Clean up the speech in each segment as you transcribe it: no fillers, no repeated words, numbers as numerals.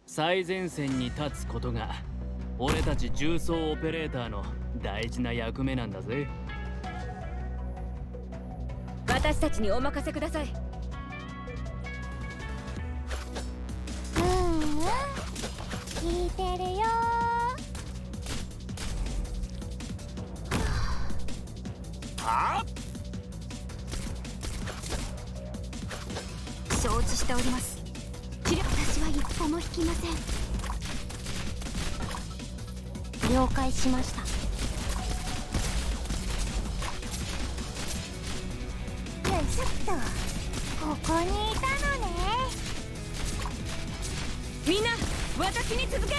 最前線に立つことが俺たち重装オペレーターの大事な役目なんだぜ。 私たちにお任せください。 聞いてるよ。 はあ、 承知しております。私は一歩も引きません。了解しました。よいしょっと。ここにいたのね。 みんな私に続け。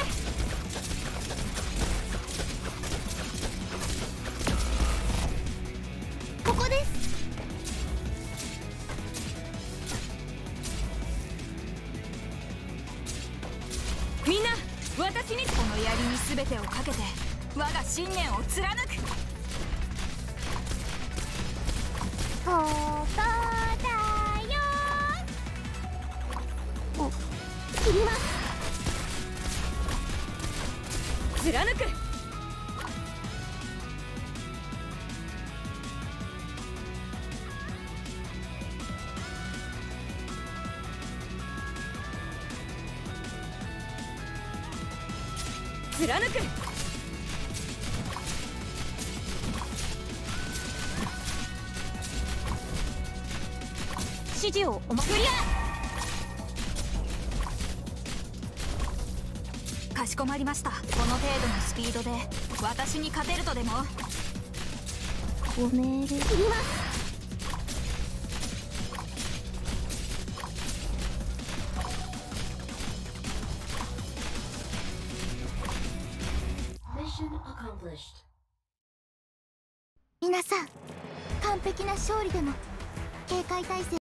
ここです。 みんな私に。この槍に全てをかけて我が信念を貫く。 ここだよ。お、切ります。 貫く。貫く。 指示をおまクリア。かしこまりました。この程度のスピードで私に勝てるとでも。 ご命令切ります。皆さん、完璧な勝利でも警戒態勢